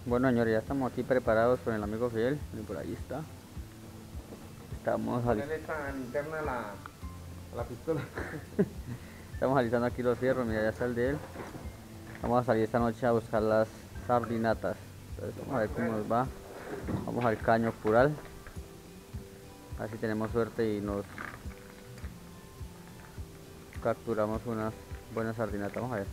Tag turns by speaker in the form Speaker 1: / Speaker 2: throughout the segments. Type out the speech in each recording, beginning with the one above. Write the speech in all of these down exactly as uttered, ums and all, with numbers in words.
Speaker 1: Bueno, señores, ya estamos aquí preparados con el amigo Fidel. Y por ahí está. Estamos ali-
Speaker 2: Ponerle esta linterna a la, a la pistola.
Speaker 1: Estamos alisando aquí los fierros. Mira, ya está el de él. Vamos a salir esta noche a buscar las sardinatas. Entonces vamos a ver cómo nos va. Vamos al caño Cural. A ver si tenemos suerte y nos capturamos unas buenas sardinatas. Vamos a ver.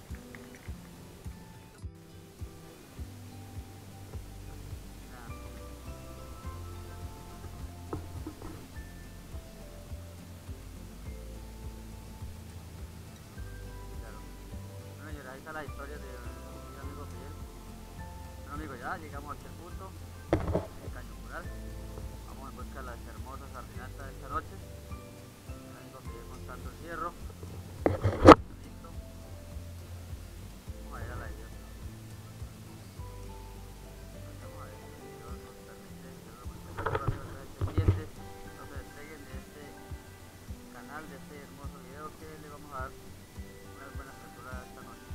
Speaker 1: Bueno, señores, ahí está la historia de mi amigo Fidel. Bueno, amigos, ya llegamos aquí al punto, el caño Cural. Vamos en busca de las hermosas sardinatas de esta noche. El amigo Fidel montando el fierro. Listo. Vamos a ir a la idea. Vamos a ver si Dios nos permite. Amigos, estén pendientes. No se despeguen de este canal, de este hermoso video que le vamos a dar unas buenas capturas esta noche.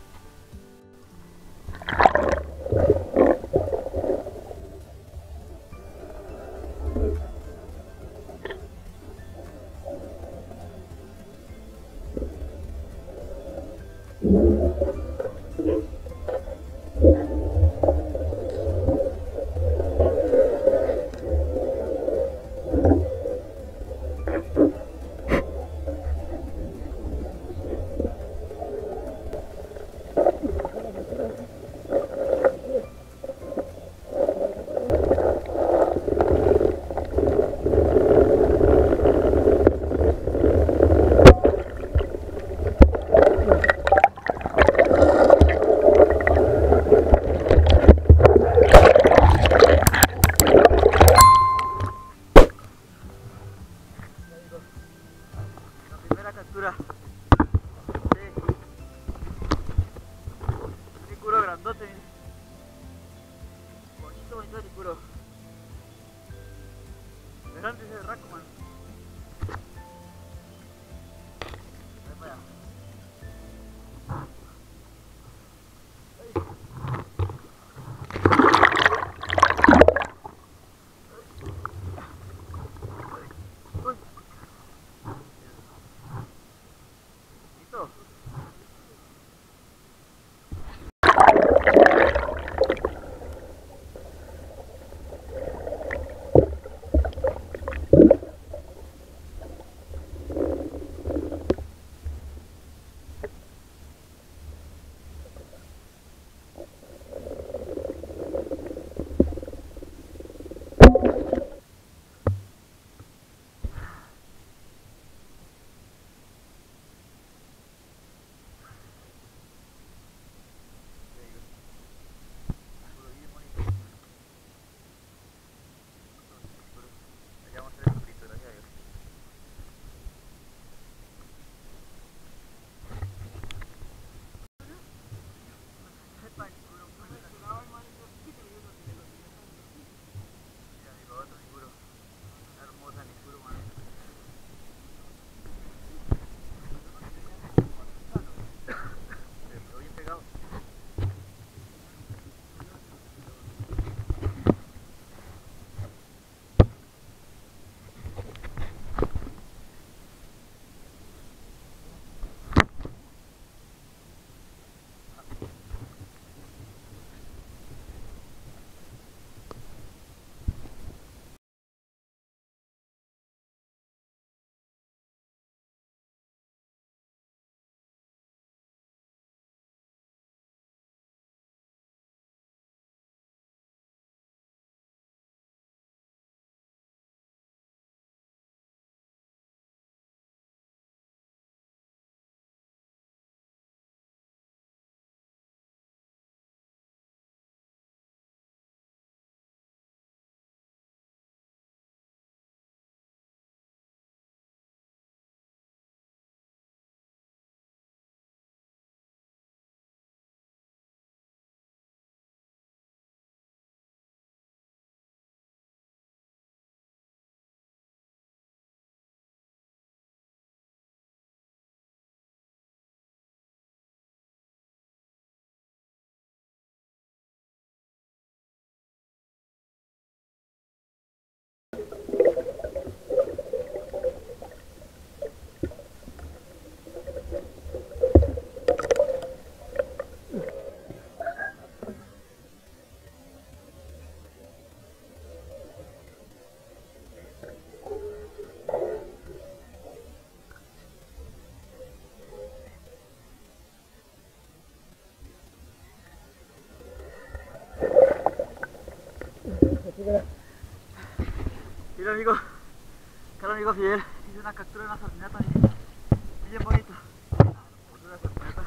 Speaker 1: Mira amigo, claro amigo Fidel, hice una captura de una sardinata bien, bien bonito. Una sardinata.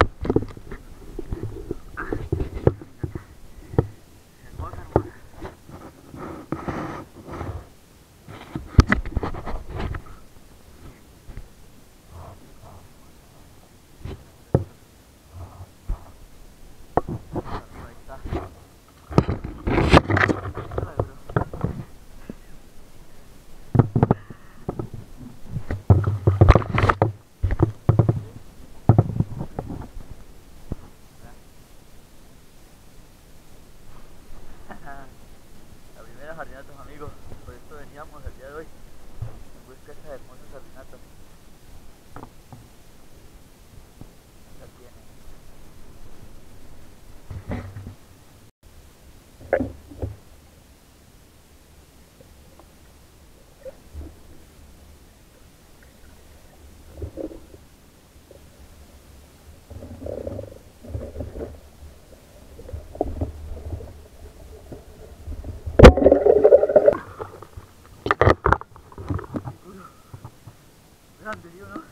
Speaker 1: Hermosa, hermosa. Ahí está. La primera sardinata, amigos, por esto veníamos el día de hoy en busca de estas hermosas sardinatas. La tiene. Grande, ¿sí o no?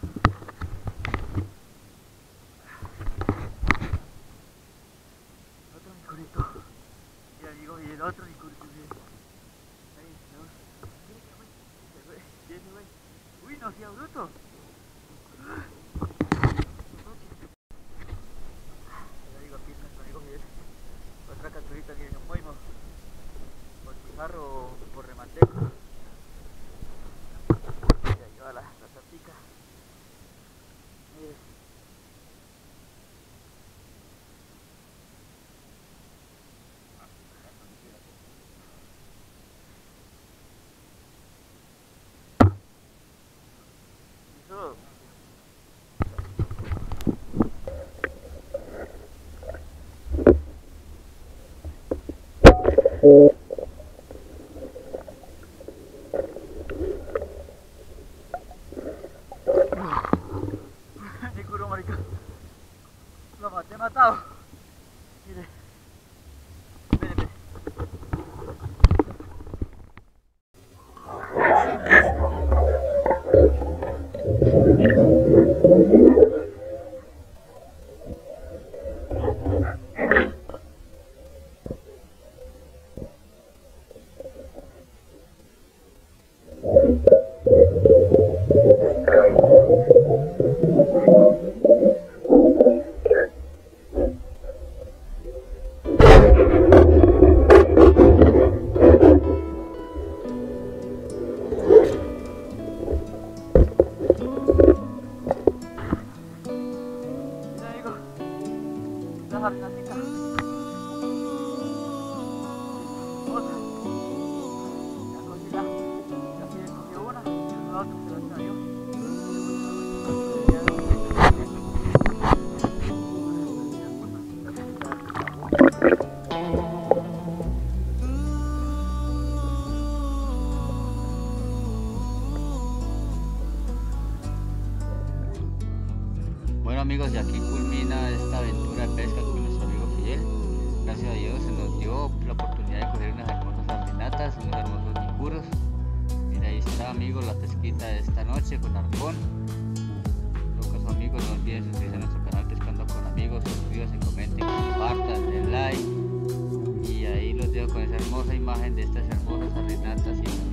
Speaker 1: Otro micurito. Mira amigo, y el otro micurito. Ahí, no. Mira, güey. Se fue. Viene, güey. Uy, no hacía bruto. Ya digo, aquí está nuestro amigo Miguel. Otra capturita que nos movimos. Por pizarro o por remateco. La, la tatica. Mire. Eso. Ni curo, marica. Lo maté, matado. Mire. Espérenme. Mira, amigo. La sardinatica. Otra. Ya cogí la. Ya sí cogió una. Y la otra se la salió. Bueno amigos, y aquí culmina esta aventura de pesca con nuestro amigo Fidel. Gracias a Dios se nos dio la oportunidad de coger unas hermosas sardinatas, unos hermosos micuros. Mira, ahí está amigos la pesquita de esta noche con arpón. Locos amigos, no olviden suscribirse a nuestro canal Pescando con Amigos, suscríbanse, comenten, compartan, den like. Y ahí los dejo con esa hermosa imagen de estas hermosas sardinatas.